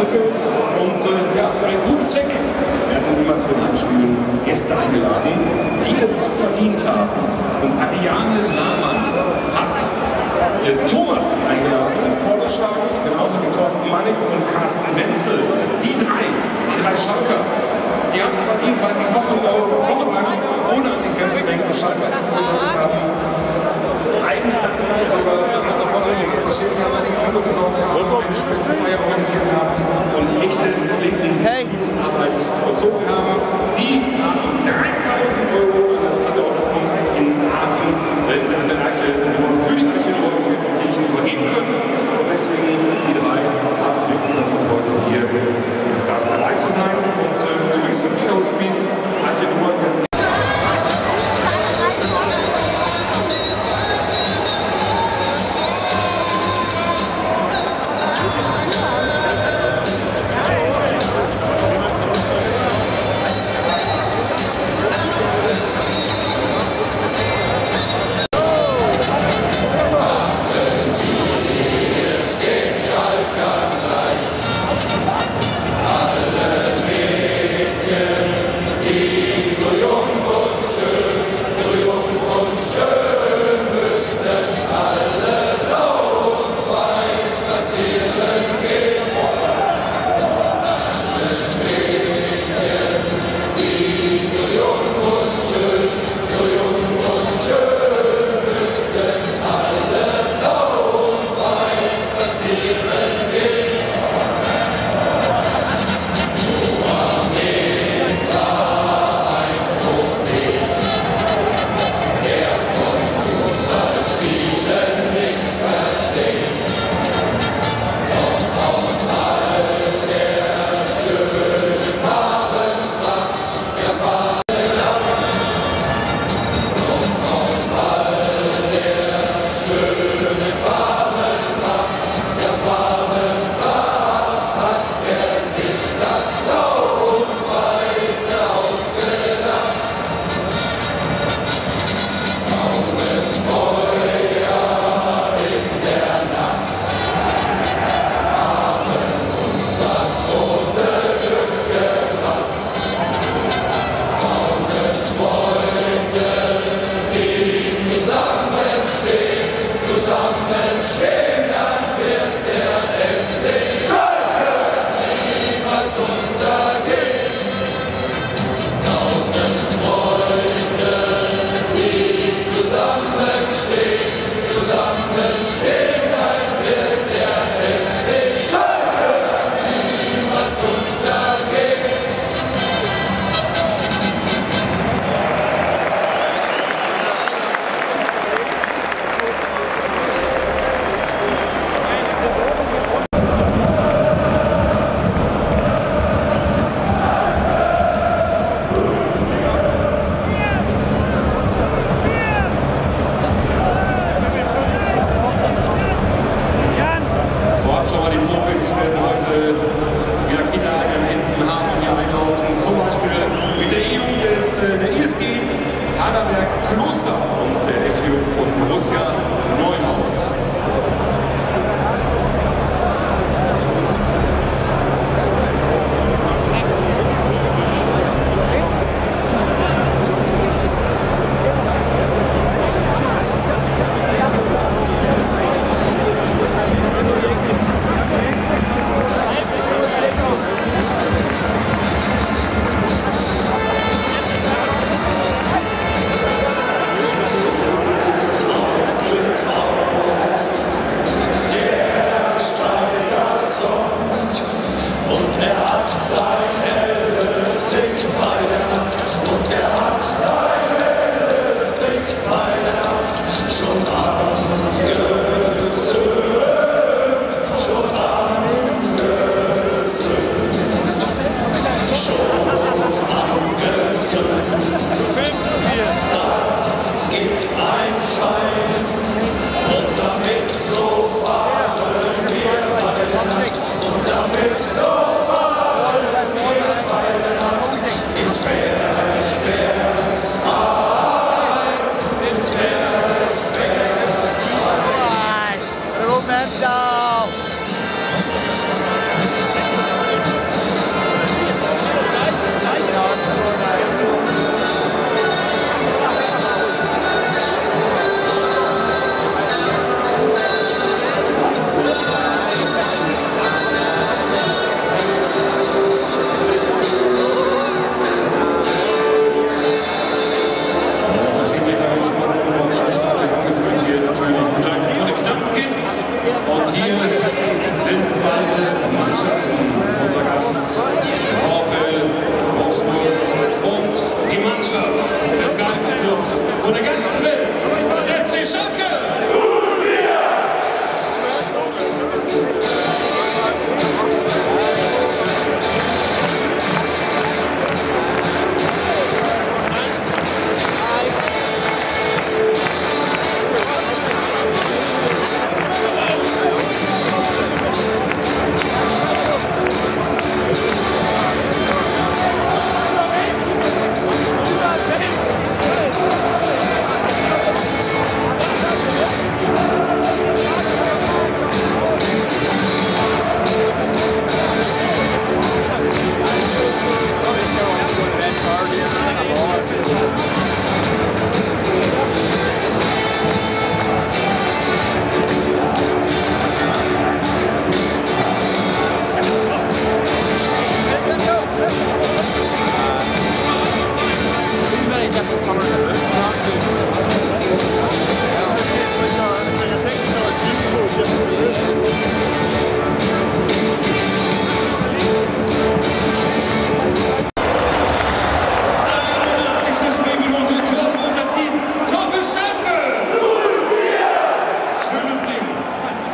Schalke. Und ja, für einen guten Zweck werden immer zu den Heimspielen Gäste eingeladen, die es verdient haben. Und Ariane Nahmann hat Thomas eingeladen, vorgeschlagen, genauso wie Thorsten Mannig und Carsten Wenzel. Die drei Schalker, die haben es verdient, weil sie wochenlang, ohne an sich selbst zu denken, Schalke als verursacht haben. Eigene Sachen sogar verschickt haben, die Auto gesorgt haben, eine Spendenfeier organisiert haben und echte Arbeit vollzogen haben. Sie haben 3.000 € an das Kathedraldienst in Aachen, an der Arche, für die Arche in Gelsenkirchen übergeben können. Und deswegen die drei absolut verdient heute hier als Gast dabei zu sein. Und übrigens für Keynote Speeches, Arche in Gelsenkirchen.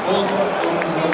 Und